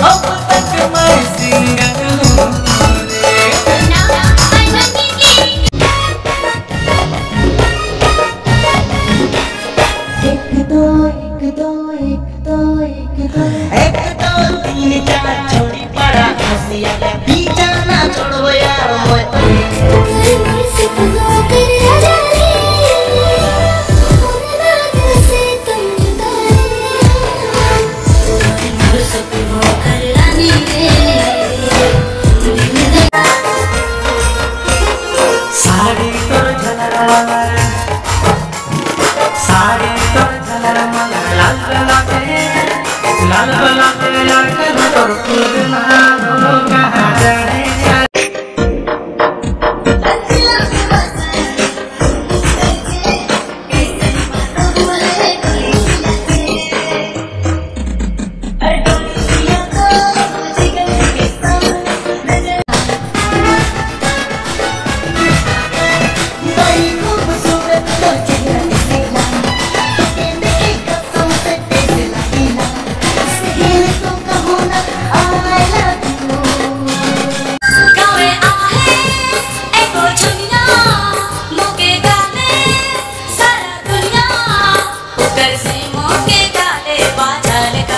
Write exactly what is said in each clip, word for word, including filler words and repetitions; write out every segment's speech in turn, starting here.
अब तक मैं सिंगल हूँ रे। एक दो एक दो एक दो एक दो एक दो तीन चार छोड़ी पड़ा हंसिया पीछा ना छोड़ो यार मोए साड़ी तोर झलर मलर साड़ी तोर झलर मलर लाल लागे लाल लागे लागे तोर खुद ना रो कहाँ जाने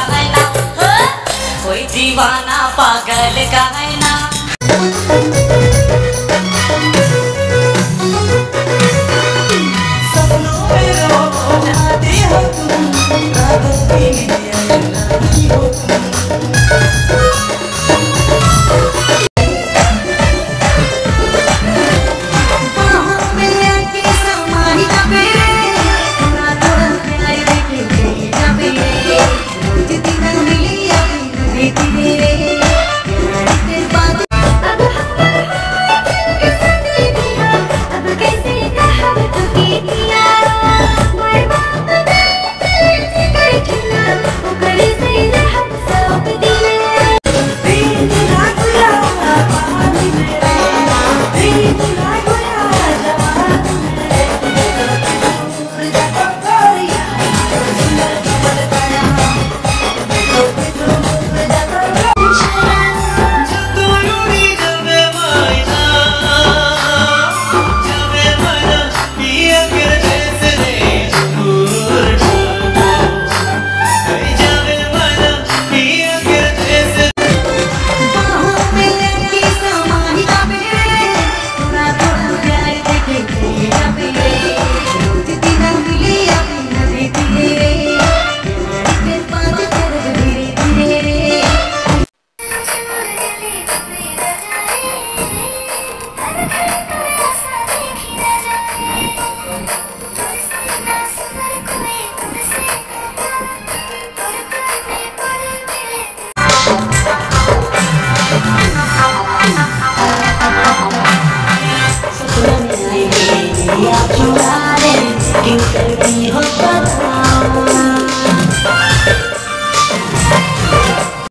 दीवाना पागल का है ना।